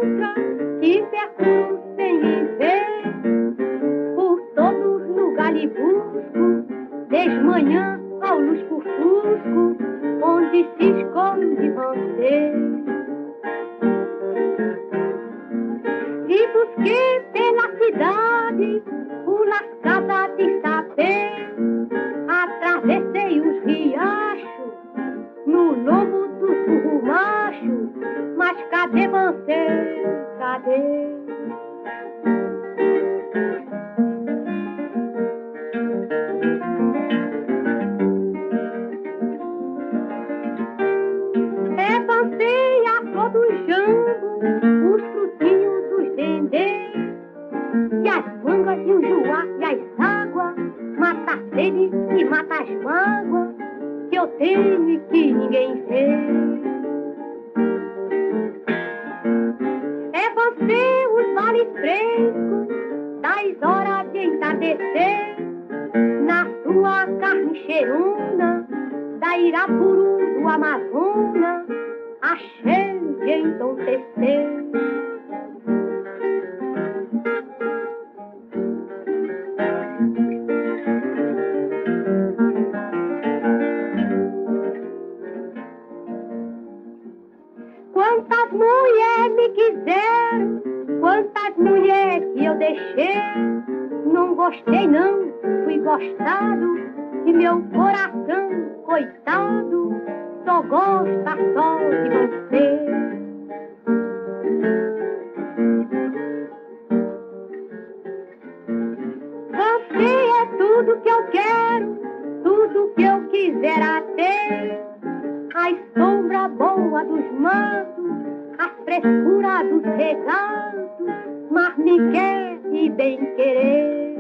mantra que percuro sem me ver. Por todos os lugares busco, desde manhã ao lusco-fusco, onde se esconde você. E busquei pela cidade as casas de saber. Atravessei os riachos no lombo do surro macho, mas cadê você? Cadê? Avancei a flor do jambo, os frutinhos dos dendê, e as mangas e o juá e as águas, mata a sede e mata as mágoas que eu tenho e que ninguém vê. É você os vales frescos das horas de entardecer, na sua carne cheirona da Irapuru do Amazonas, achei de entontecer. Quantas mulheres me quiseram, quantas mulheres que eu deixei, não gostei não, fui gostado, e meu coração, coitado, só gosta só de você. Você é tudo que eu quero, tudo que eu quisera ter, as sombras boas dos matos, as frescuras dos regatos, mas me quer e bem querer.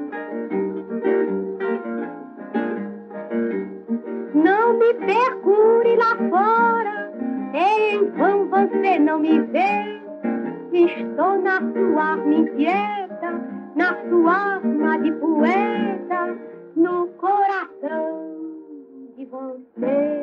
Não me procure lá fora, em vão você não me vê. Estou na sua arma inquieta, na sua arma de poeta, no coração de você.